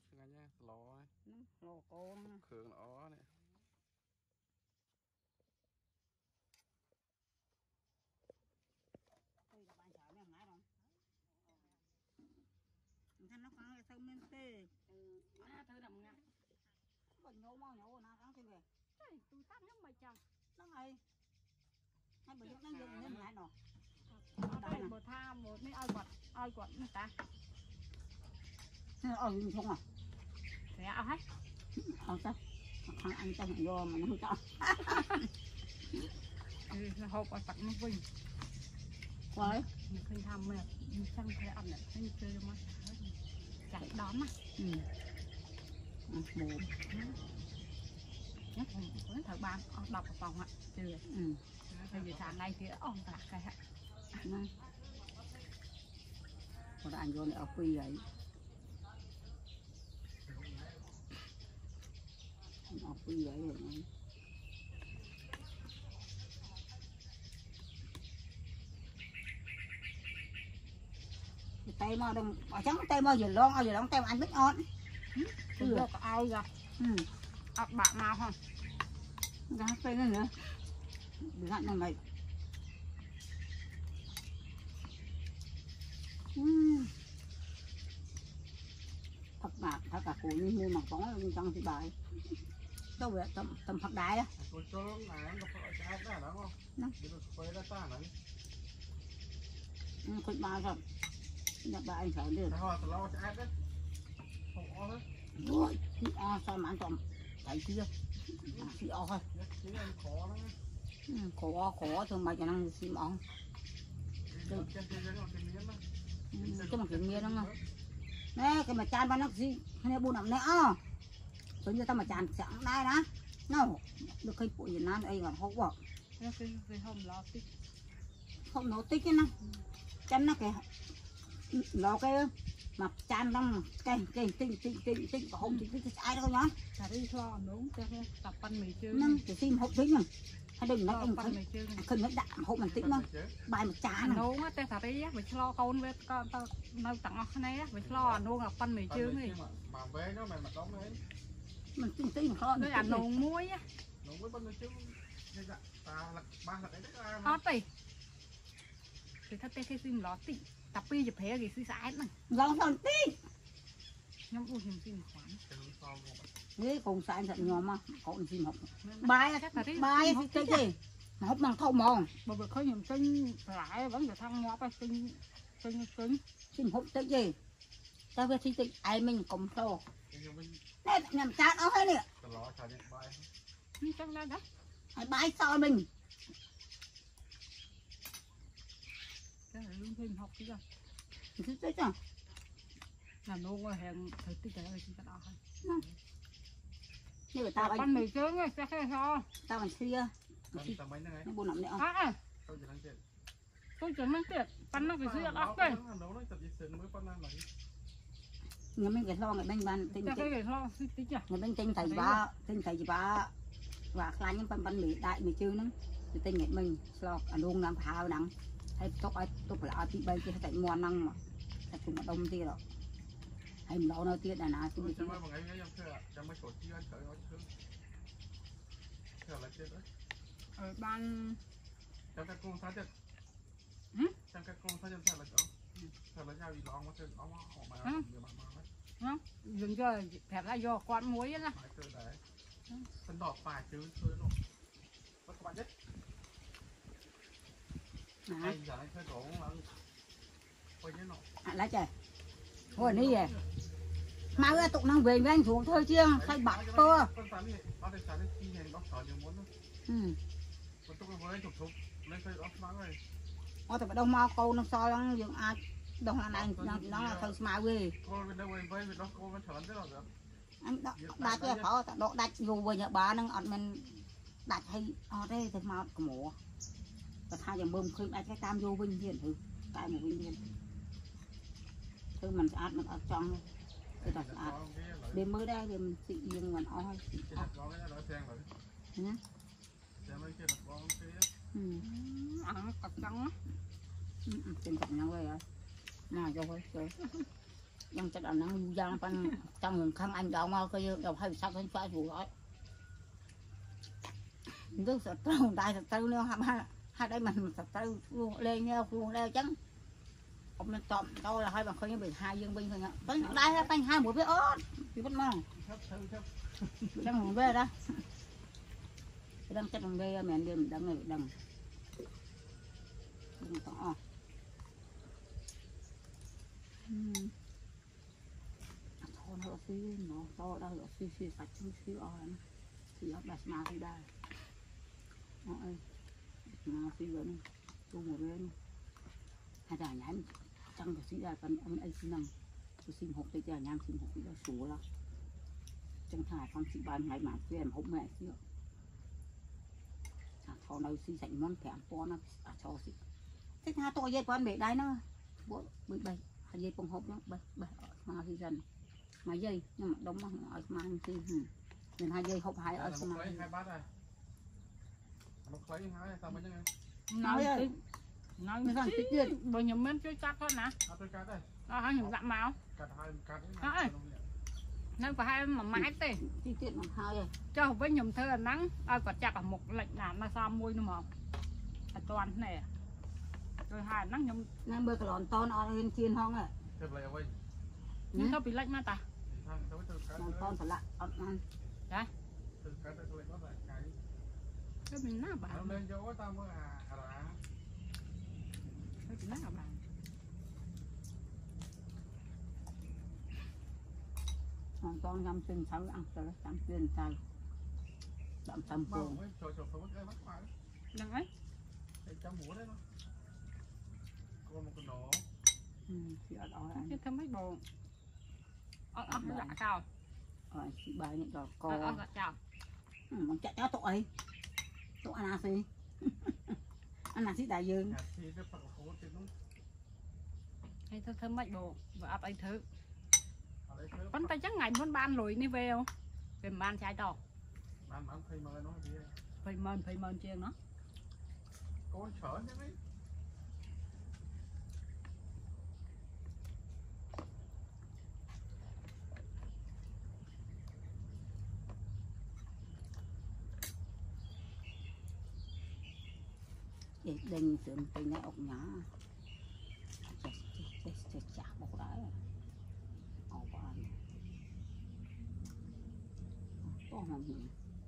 ngay nha lò lò cô khương nó này thanh nó có cái thơm lên tê thơm đậm ngắt bệnh nhổ mau nhổ nào kháng thêm về tôi tắt nước mày chồng nó ngay hay bởi nó dùng nên ngại nó đây một tha một mấy ai quật người ta không à thế ao hết sao thằng anh ta do mà nó không cho hộp ở tận nó vinh quái mình khơi tham mà mình chăng phải ăn này không chơi đâu mà chạy đón mà mồm nhất là thời ban đọc ở phòng ạ chưa bây giờ sáng nay thì ông cả cái ạ còn anh vô này ở quy vậy ở quy vậy rồi tay mà đừng bỏ trắng tay mà giờ lon tay anh biết ngon chưa có ai ra bạn nào không ra tay nữa đừng hạn này mày thật bạc thật cả củ như mua mặt bóng bên trong thì bài đâu vậy tầm Phật đại á con ba rồi nhập ba anh phải được rồi thì sao mà anh còn thấy chưa thì thôi khó thôi mà cho năng xìm ong cái mà kiểu miên đó nè cái mà chan ba nó gì nè bu nằm nè tôi như tao mà chan sẵn đây đó nó được cây bụi Việt Nam đây còn hốt quá cái hôm lo tích không nổ tích cái nó chân nó kìa lò cái mà chan trong cây tinh có không thì ai đâu nhá cả đi lo đúng cho tập pan mì chưa nâng cái tim hộp tính rồi hay đừng nói anh pan mì chưa khơi mấy đạm hộp mình tính mà bài một chán này đúng á tao thà đi á phải lo con với con tao nơi tặng cái này á phải lo luôn là pan mì chưa này mà bé nó mày mà đóng đấy mình tinh kho nó ăn nồng muối á nồng muối pan mì chưa ta là ba là đấy hot thì thật tê xin lót tị tập pi chụp hè gì xí xái mà lon phần tí nhóm u hình xin khoản thế cùng sai thật nhỏ mà còn xin học bài cái gì mà học bằng thâu mòn mà vừa khơi nhầm tinh lại vẫn được thăng ngõไปtinh xin học cái gì tao về thi tinh ai mình cùng thâu đây nhầm chát nó hết nè chắc là đấy ai bài sao mình cái này luôn thêm học chứ rồi thứ tới chưa làm luôn rồi hẹn thử tí cái này chúng ta đo thôi như tao con mì trứng ấy sẽ khai ho tao mình xưa nó buồn lắm nữa tôi chuẩn mang tiệt pan nó phải xưa ốc đây người mình cái lo người bên ban tinh người bên tinh thầy ba và khai những pan mì đại mì chưa nữa thì tinh nghệ mình lo luôn làm phao đắng hay tốt là tí bay kia tại ngon năng mà tại chúng mà đông kia rồi hay lâu nơi kia là nào cũng được ở ban trong các con thái chất trong các con thái chất là chỗ thật là giao gì đó mà trên ông họ mà dừng chơi thẹp ra do con muối á phân đỏ phải chứ thôi nó bắt các bạn nhất anh giờ anh chơi cổ là quay thế nọ lá trời hồi ní về mà cái tụng năng về với anh xuống thôi chưa thay bạc to thì phải đông mau câu nó soi nó dừng ai đông là này nó là thôi mà về anh đặt cho họ độ đặt dù về nhà bà nó ọt mình đặt hay ở đây thì mà mổ và thay giờ bơm khơi ai cái tam vô vinh hiền thử tại một vinh hiền thứ mình ăn mình ở trong cái đặt ăn đêm mới đây thì mình xị riêng mình oi ăn cặp trắng trên cặp nhau vậy rồi nào cho thôi ยังจะเอานังยางปันจังข้างอันดาวมาก็ยังเอาให้ซักให้ฟ้าอยู่ร้อยนึกสัตว์ต้องได้สัตว์เนี่ยha đây mìnhสัตว์luôn lên nhau luôn leo chắn ông nên tóm đâu là hai bằng khơi bị hai dương binh thôi nhá đây là tay hai mũi với ớt thì vẫn mong đang ngủ về đó đang chắc bằng về mẹ đêm đang ngày đằng đừng tỏ thôi nó xí nó to đây là xí sạch xí oi xí ớt bạch mà đi đây ơi mà xí vẫn chung một bên hai đàn nhánh trăng của xí đây còn ông ấy xí năng tôi xin hộp tới giờ nhang xin hộp tới giờ số là chẳng thà con xí ban ngày mà quen hộp mẹ xí thọ đâu xí sạch món thèm po nó cho xí thế hai tôi dây con bể đáy nó bộ bị bay hai dây con hộp nó bay mà xí dần mà dây nhưng mà đóng ở mà xí nên hai dây hộp hai ở mà hai bát này nó lấy hai sao mới như này nói như thế chứ bao nhiêu mến chơi cắt thôi nè tôi cắt đây hai hình dạng màu cắt hai nên phải hai mà mái tê chi tiết bằng hai rồi cho với nhầm thơ là nắng còn chặt ở một lệnh làm mà sao môi nữa mà toàn này rồi hai nắng nhầm nên bơi cái lon to nó lên chiên hông à nhưng nó bị lạnh mà ta lon to phải lạnh ăn đấy cái mình nát bạn lên chỗ tao mới ra cái mình nát bạn lon to nhâm chân sáu ăn cho nó trắng chân tay đậm tầm phường đừng ấy trong mũ đấy có một cái nổ chị ở đó chứ thêm mấy bộ ớt dạ cao rồi chị bài những đỏ co ớt dạ cao mình chạy cho tội anh à gì anh là xí đại dương hay thêm mấy bộ và ấp ấy thứ vẫn tay chắc ngày muốn ban lùi đi về không về ban trái to phải mơn chiên nó con chở chứ đấy để đinh sườn tay này ốc nhá chả bọc đấy ốc ăn to làm gì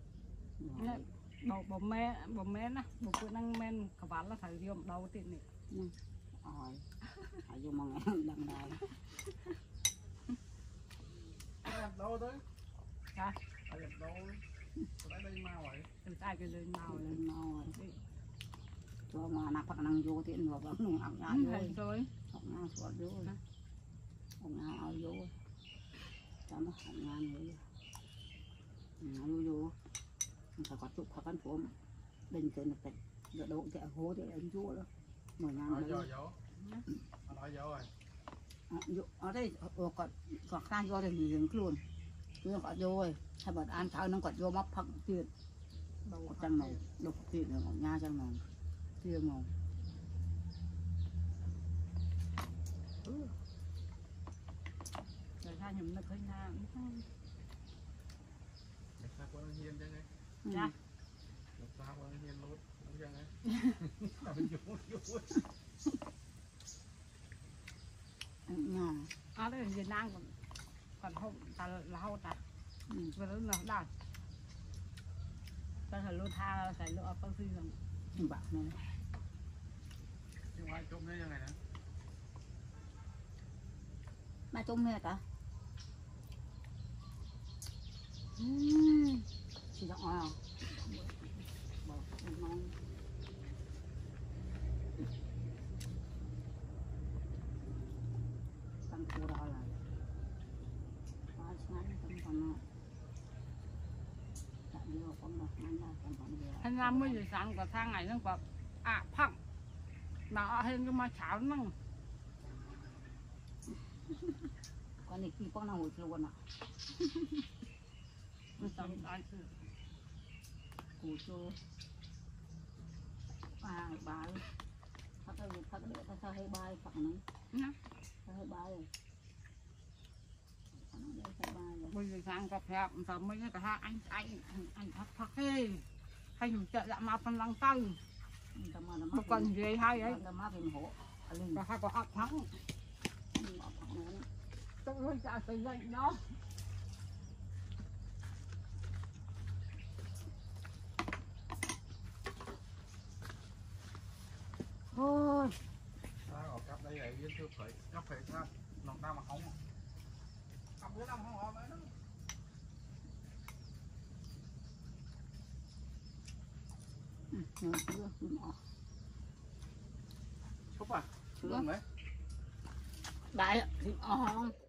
bộ mẹ nè bộ phụ năng men cả ván là phải dùng đầu tiền này rồi phải dùng bằng đằng này đâu tới hả đâu đây mau vậy từ tay cái lên màu rồi cho mà nạp phật năng vô tiền rồi vẫn nung ăn ra rồi học ngang sọt vô học ngang ao vô cho nó học ngang nữa nó vô phải có chụp khó khăn xuống đình trên là phải đỡ độ thì hố thì anh vô đó 10 ngàn đấy ở đây có khai vô thì mình luôn chưa có vô rồi hay bật ăn tháo nó còn vô móc phẳng tiền đâu chẳng màu đâu tiền ở nhà chẳng màu kia màu rồi hai nhầm nó khơi nhà dạ ở đây Việt Nam còn không ta là hậu ta vừa lúc nào đào ta phải luôn tha phải lựa con phi rồi bạc này ngoài chung thế này nè ba chung hết à chị dọn à tăng cô đó là quá ngắn không còn anh làm mới gì sáng có thang này nó có phẳng mà hơn cái mà cháo nó con này khi con nào hồi luôn à nó xong ai chứ củ chua bà phát hơi bài phẳng nữa hơi bài sang cà phê giờ mới cái ha anh thắc đi hay dùng chợ lạ mà phân lăng tăng một con gì hay ấy và hai có áp thắng tôi hơi trả xây dựng đó thôi ở cặp đây là viên thư phải sao nó đang mà không cặp bữa năm không họ nữa Xúc à? Xúc đấy. Đại, thịt